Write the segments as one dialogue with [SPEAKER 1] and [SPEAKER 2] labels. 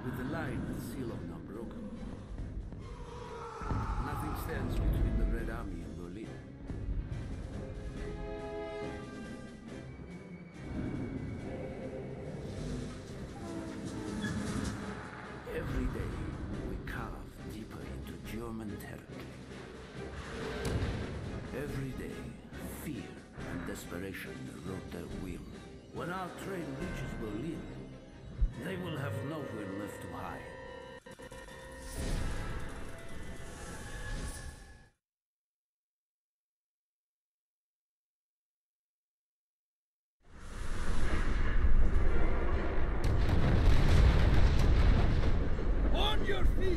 [SPEAKER 1] with the line and seal of not broken. Nothing stands between the Red Army and Berlin. Every day, we carve deeper into German territory. Every day, fear and desperation erode their will. When our train reaches Berlin, they will have nowhere left to hide.
[SPEAKER 2] On your feet!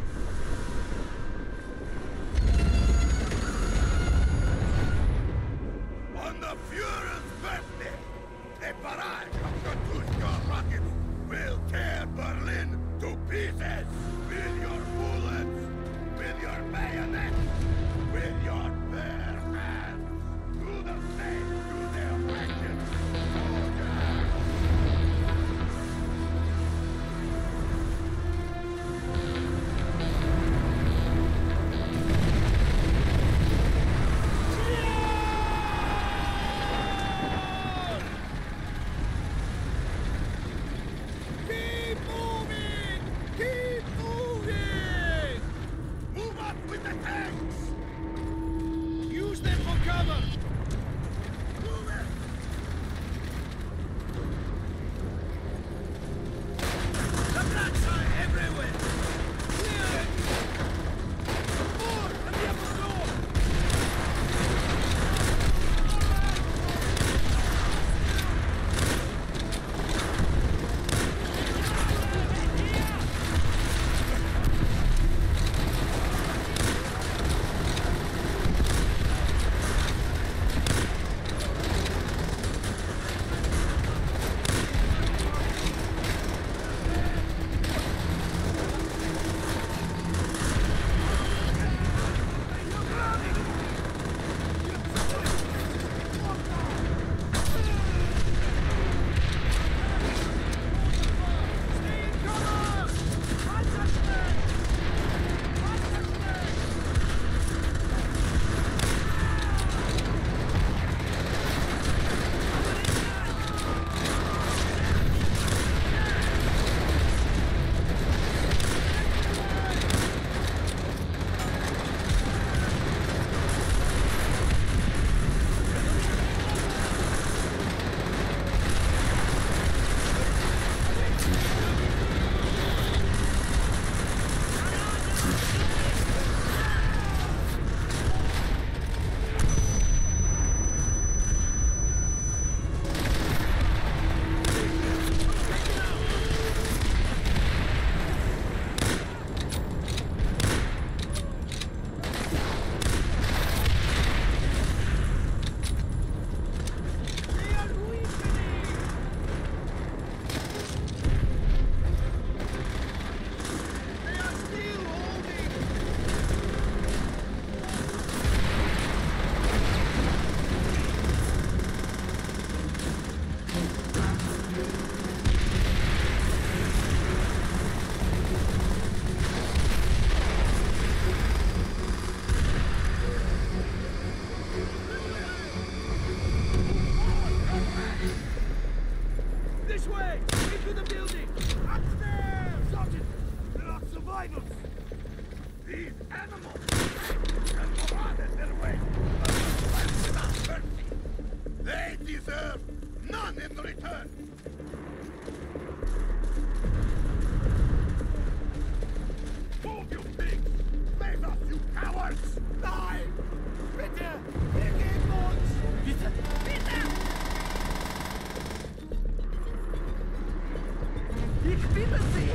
[SPEAKER 2] On the Führer's birthday, a barrage of Katyusha rockets will tear Berlin to pieces! With your bullets, with your bayonets, with your bare hands! Do the same to their wretched soldiers! Keep moving! Keep moving! Move up with the tanks! Use them for cover! Move it! The blacks are everywhere! Clear it! More! On the upper floor! This way! Into the building! Upstairs! Sergeant! There are survivors! These animals have provided their way without mercy! They deserve none in return! Move, you pigs! Face us, you cowards! Die! Bitte! Wir geben uns! Bitte! Bitte! Ich bitte Sie!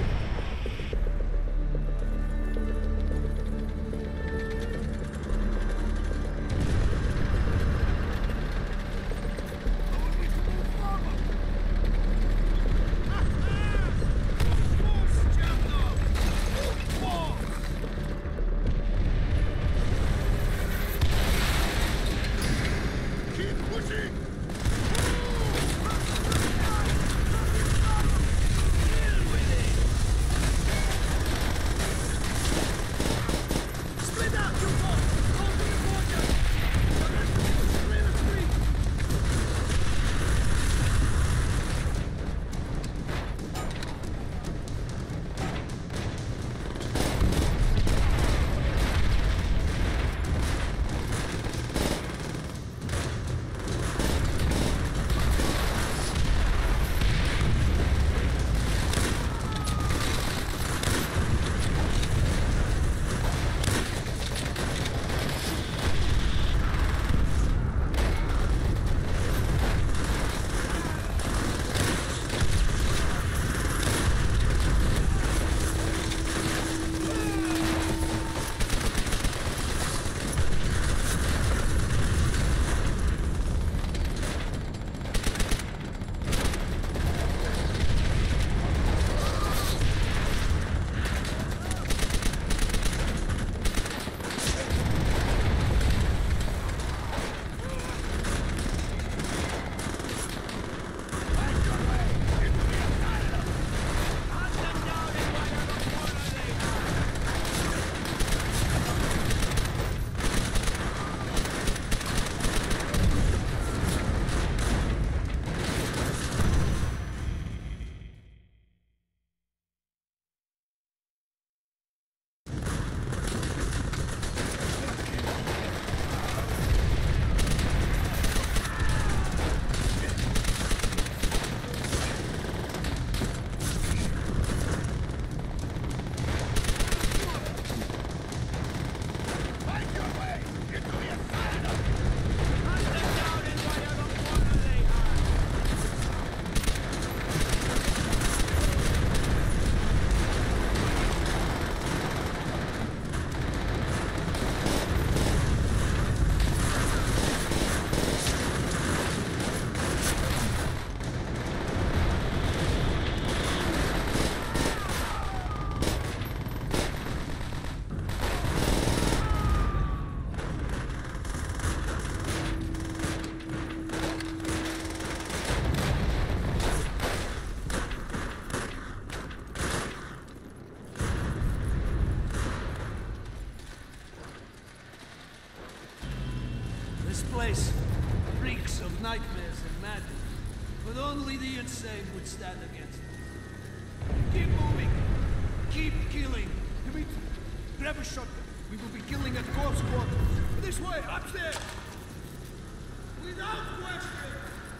[SPEAKER 3] place reeks of nightmares and madness, but only the insane would stand against it. Keep moving. Keep killing. Dimitri, grab a shotgun. We will be killing at close quarters. This way, upstairs! Without question!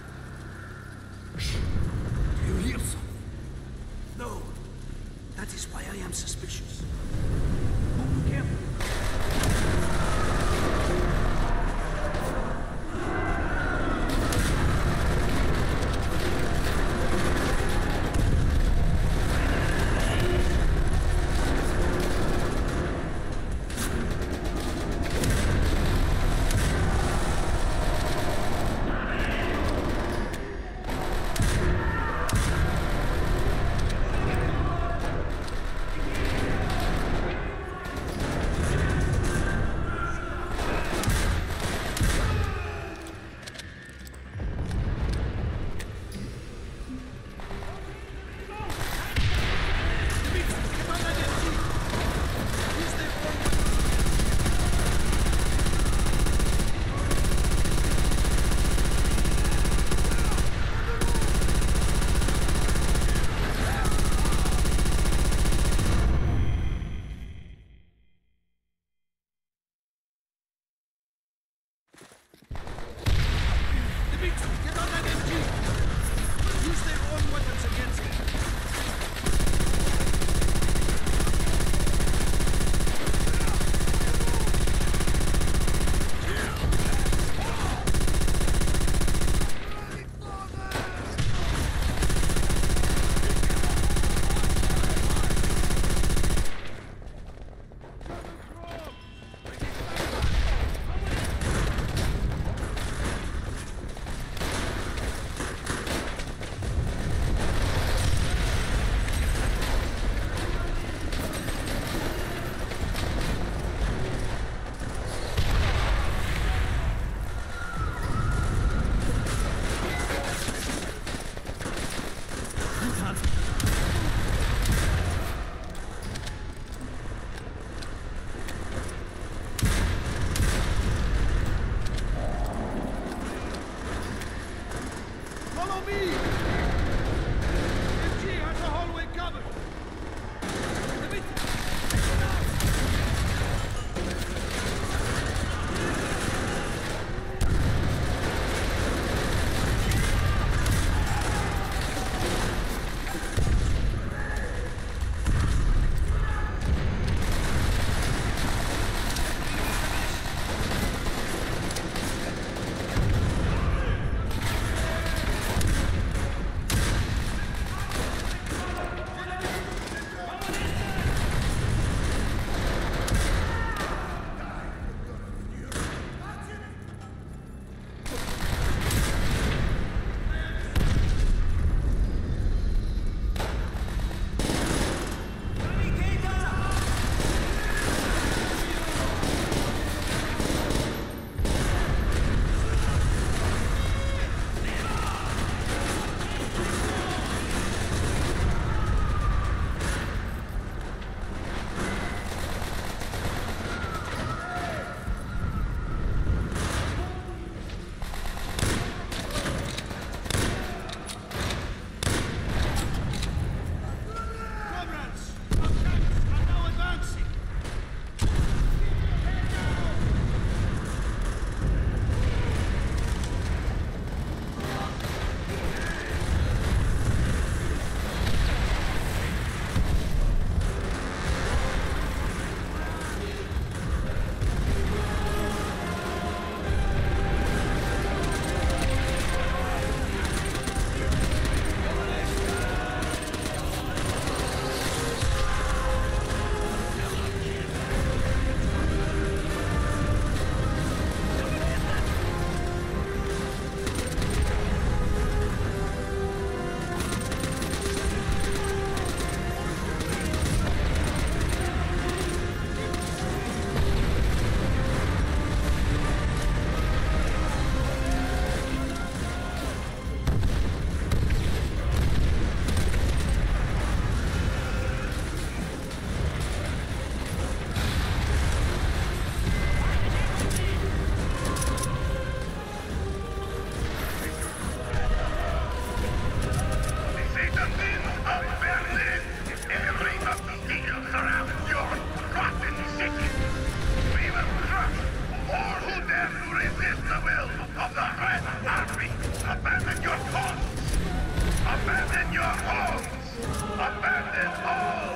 [SPEAKER 1] Do you hear something?
[SPEAKER 3] No. That is why I am suspicious. Move carefully.
[SPEAKER 2] it all!